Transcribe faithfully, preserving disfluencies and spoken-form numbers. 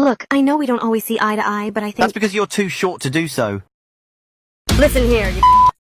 Look, I know we don't always see eye to eye, but I think- That's because you're too short to do so. Listen here, you